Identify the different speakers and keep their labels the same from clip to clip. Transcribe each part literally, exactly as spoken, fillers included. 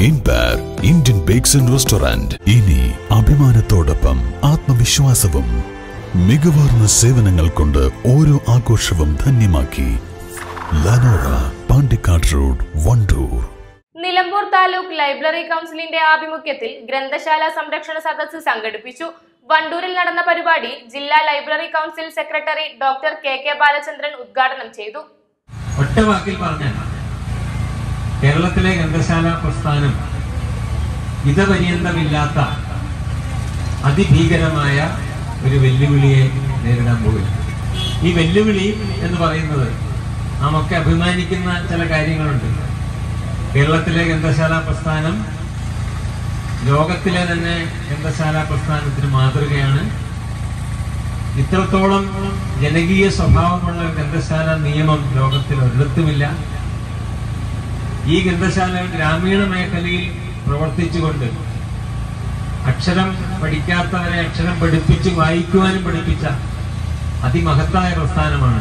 Speaker 1: Empire Indian Bakes and Restaurant. ഇനി അഭിമാനത്തോടൊപ്പം ആത്മവിശ്വാസവും മികവാർന്ന സേവനങ്ങൾ കൊണ്ട് ഓരോ ആഘോഷവും ധന്യമാക്കി. ലനോറ, പാണ്ടിക്കാട് റോഡ്, വണ്ടൂർ.
Speaker 2: നിലമ്പൂർ താലൂക്ക് ലൈബ്രറി കൗൺസിലിന്റെ ആഭിമുഖ്യത്തിൽ ഗ്രന്ഥശാല സംരക്ഷണ സദസ്സ് സംഘടിപ്പിച്ചു. വണ്ടൂരിൽ നടന്ന പരിപാടി ജില്ലാ library council secretary doctor K K Balachandran ഉദ്ഘാടനം ചെയ്തു.
Speaker 3: ഒറ്റവാക്കിൽ പറഞ്ഞാൽ കേരളത്തിലെ ഗ്രന്ഥശാല പ്രസ്ഥാനം ഇതപര്യന്തമില്ലാത്ത അതിഭീകരമായ ഒരു വെല്ലുവിളിയെ നേരിടാൻ പോകുന്നു. ഈ വെല്ലുവിളി എന്ന് പറയുന്നത് നാമൊക്കെ അഭിമാനിക്കുന്ന ചില കാര്യങ്ങളുണ്ട്. കേരളത്തിലെ ഗ്രന്ഥശാല പ്രസ്ഥാനം ലോകത്തിലെ തന്നെ ഗ്രന്ഥശാല പ്രസ്ഥാനത്തിന് മാതൃകയാണ്. ഇത്രത്തോളം ജനകീയ സ്വഭാവമുള്ള ഗ്രന്ഥശാല നിയമം ലോകത്തിൽ ഒരിടത്തുമില്ല. ഈ ഗ്രന്ഥശാല ഗ്രാമീണ മേഖലയിൽ പ്രവർത്തിച്ചുകൊണ്ട് അക്ഷരം പഠിക്കാത്തവരെ അക്ഷരം പഠിപ്പിച്ച് വായിക്കുവാനും പഠിപ്പിച്ച അതിമഹത്തായ പ്രസ്ഥാനമാണ്.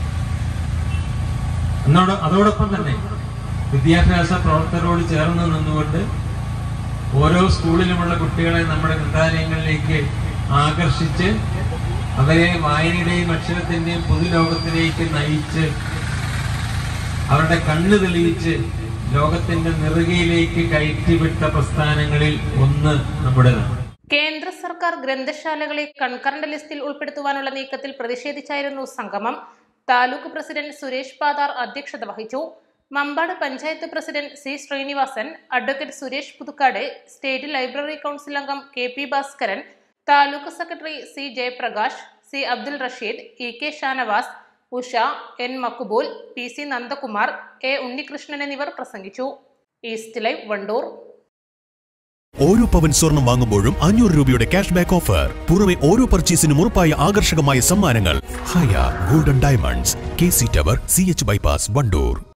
Speaker 3: എന്നോട് അതോടൊപ്പം തന്നെ വിദ്യാഭ്യാസ പ്രവർത്തകരോട് ചേർന്ന് നിന്നുകൊണ്ട് ഓരോ സ്കൂളിലുമുള്ള കുട്ടികളെ നമ്മുടെ ഗ്രന്ഥാലയങ്ങളിലേക്ക് ആകർഷിച്ച് അവരെ വായനയുടെയും അക്ഷരത്തിന്റെയും പൊതുലോകത്തിലേക്ക് നയിച്ച് അവരുടെ കണ്ണ് തെളിയിച്ച് ലോകത്തിന്റെ നെറുകയിലേക്ക് കയറ്റിവിട്ട പ്രസ്ഥാനങ്ങളിൽ ഒന്ന് നമ്മുടേതാണ്.
Speaker 2: കേന്ദ്ര സർക്കാർ ഗ്രന്ഥശാലകളെ കൺകറന്റ് ലിസ്റ്റിൽ ഉൾപ്പെടുത്തുവാനുള്ള നീക്കത്തിൽ പ്രതിഷേധിച്ചായിരുന്നു സംഗമം. താലൂക്ക് പ്രസിഡന്റ് സുരേഷ് പാതാർ അധ്യക്ഷത വഹിച്ചു. Mampad panchayat president C Sreenivasan, advocate Suresh Puthukkad, state library council അംഗം K P Bhaskaran, taluk secretary C Jayaprakash, C Abdul Rasheed, E K Shanavas, Usha, N Makbool, P C Nandakumar, A Unnikrishnan എന്നിവർ പ്രസംഗിച്ചു. East live, Wandoor.
Speaker 1: ഓരോ പവൻ സ്വർണം വാങ്ങുമ്പോഴും അഞ്ഞൂറ് രൂപയുടെ ക്യാഷ് ബാക്ക് ഓഫർ. പുറമെ ഓരോ പർച്ചേസിനും ഉറപ്പായ ആകർഷകമായ സമ്മാനങ്ങൾ. Haya golden diamonds, K C tower, C H bypass, Wandoor.